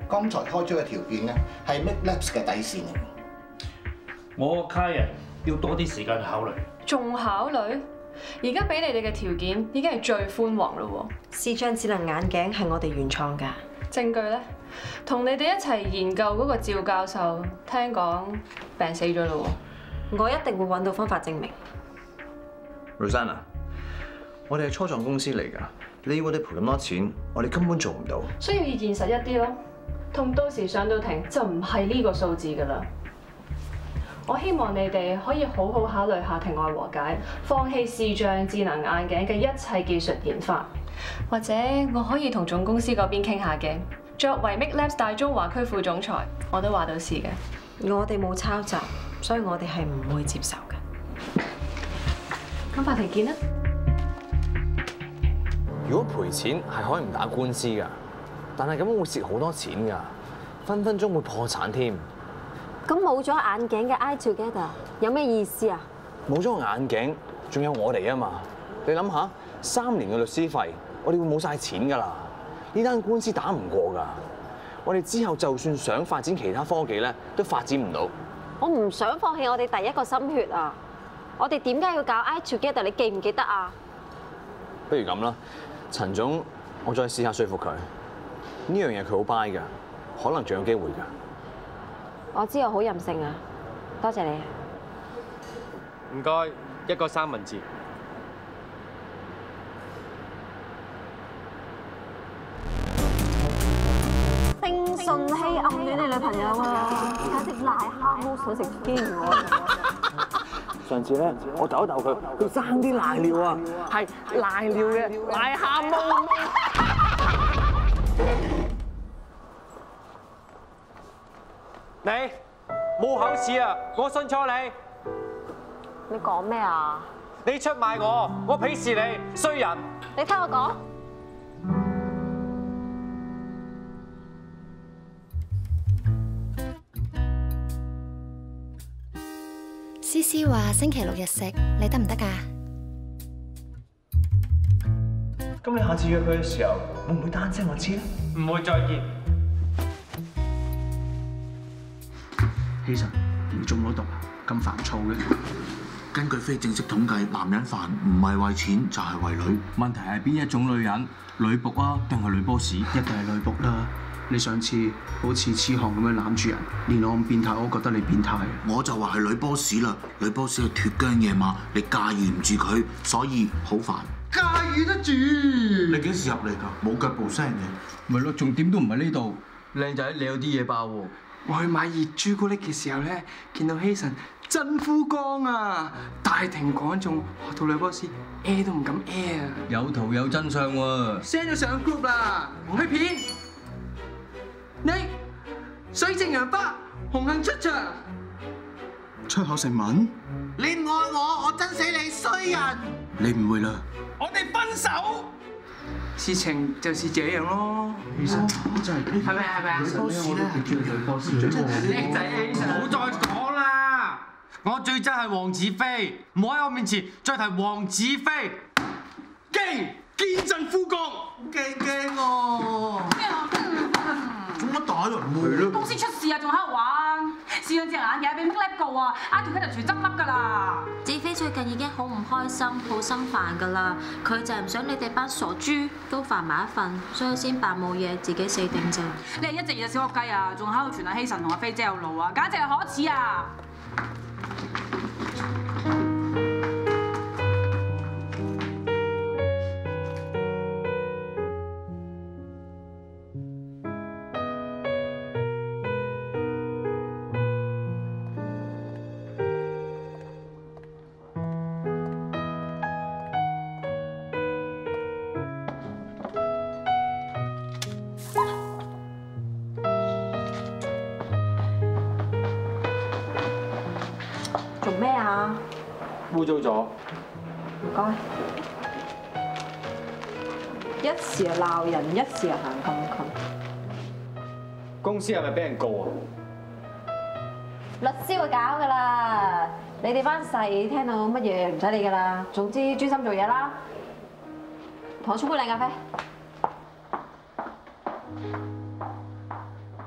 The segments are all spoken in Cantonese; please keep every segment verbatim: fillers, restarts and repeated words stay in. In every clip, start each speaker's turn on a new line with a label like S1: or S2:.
S1: 剛才開出嘅條件咧，係 Make Labs 嘅底線嚟。
S2: 我個客人要多啲時間去考慮。
S3: 仲考慮？而家俾你哋嘅條件已經係最寬宏咯喎。
S4: 視像智能眼鏡係我哋原創㗎。
S3: 證據咧？同你哋一齊研究嗰個趙教授，聽講病死咗咯喎。
S4: 我一定會揾到方法證明。
S5: Rosanna， 我哋係初創公司嚟㗎，你要我哋賠咁多錢，我哋根本做唔到。
S3: 需要現實一啲咯，同到時上到庭就唔係呢個數字㗎啦。我希望你哋可以好好考慮下庭外和解，放棄視像智能眼鏡嘅一切技術研發，或者我可以同總公司嗰邊傾下嘅。作為 Make Labs 大中華區副總裁，我都話到事嘅。
S4: 我哋冇抄襲，所以我哋係唔會接受嘅。
S3: 咁法庭見啦。
S6: 如果賠錢係可以唔打官司㗎，但係咁會蝕好多錢㗎，分分鐘會破產添。
S7: 咁冇咗眼鏡嘅 Eye Together 有咩意思啊？
S6: 冇咗個眼鏡，仲有我哋啊嘛！你諗下，三年嘅律師費，我哋會冇晒錢㗎啦！呢單官司打唔過㗎，我哋之後就算想發展其他科技咧，都發展唔到。
S7: 我唔想放棄我哋第一個心血啊！我哋點解要搞 Eye Together？你記唔記得啊？
S6: 不如咁啦，陳總，我再試下說服佢。呢樣嘢佢好 buy 㗎，可能仲有機會㗎。
S7: 我知我好任性啊，多謝你。
S8: 唔該，一個三文治。
S7: 丁順熙暗戀你女朋友啊，簡直癩蛤蟆想食天鵝。
S6: 上次咧，我逗一逗佢，佢爭啲賴尿啊，係賴尿嘅癩蛤蟆。
S8: 你冇口齒啊！我信錯你。
S7: 你講咩啊？
S8: 你出賣我，我鄙視你，衰人！
S7: 你聽我講。
S9: 思思話星期六日食，你得唔得㗎？
S5: 咁你下次約佢嘅時候，會唔會單聲我知咧？
S8: 唔會再見。
S10: 希神，你中咗毒啊？咁煩躁嘅。根據非正式統計，男人煩唔係為錢就係為女。問題係邊一種女人？女僕啊，定係女 boss？一定係女僕啦。你上次好似痴漢咁樣攬住人，連我咁變態，我都覺得你變態。我就話係女 boss 啦，女 boss 係脫韁野馬，你駕馭唔住佢，所以好煩。駕馭得住？你幾時入嚟㗎？冇腳步聲嘅。咪咯，重點都唔係呢度。靚仔，你有啲嘢爆喎。我去買熱朱古力嘅時候咧，見到希神真夫光啊！大庭廣眾學到女 boss A 都唔敢 A 啊！有圖有真相喎 ，send 咗上 group 啦，去片。你水性楊花，紅杏出牆，出口成文。你唔愛我，我憎死你衰人！你唔會啦。我哋分手。事情就是這樣咯。其實真係係咪係咪啊？女 boss 咧係叫女 boss 最叻仔啊！
S8: 唔好再講啦！我最憎係黃子飛，唔好喺我面前再提黃子飛。驚見陣夫國，驚驚喎！
S11: 咩啊？
S10: 做乜打人喎？
S11: 公司出事啊，仲喺度玩，試兩隻眼嘅俾 Make Lab 告啊 ，Eye Together全執笠㗎啦！
S12: 子飛最近已經好唔開心，好心煩㗎啦，佢就係唔想你哋班傻豬都煩埋一份，所以先扮冇嘢，自己死定啫。
S11: 你係一隻熱小學雞啊，仲喺度傳阿希神同阿飛姐有路啊，簡直係可恥啊！
S7: 做咩啊？
S8: 污糟咗。
S7: 唔該。一時又鬧人，一時又行咁近。
S8: 公司係咪俾人告啊？
S7: 律師會搞㗎啦，你哋班細聽到乜嘢唔使理㗎啦。總之專心做嘢啦。同我沖杯靚咖啡。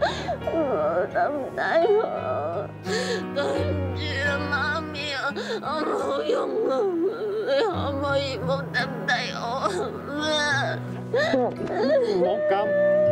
S13: 抌低我，對唔住啊，媽咪啊，我冇用啊，你可唔可以唔好抌低我啊？
S14: 唔好咁。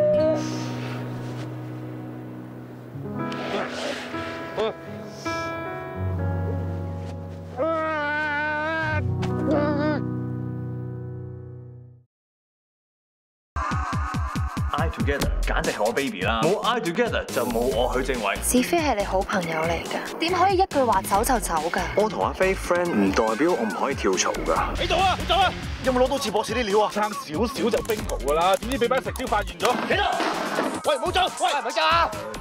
S5: I Together 簡直係我 baby 啦，冇 I Together 就冇我許正偉。
S9: 子飛係你好朋友嚟㗎，點可以一句話走就走㗎？
S5: 我同阿飛 friend 唔代表我唔可以跳槽㗎。
S10: 喺度啊，喺度啊！有冇攞到次博士啲料啊？爭少少就 bingo 㗎啦，點知俾班食蕉發現咗？喺度！喂，唔好走！喂，唔好走啊！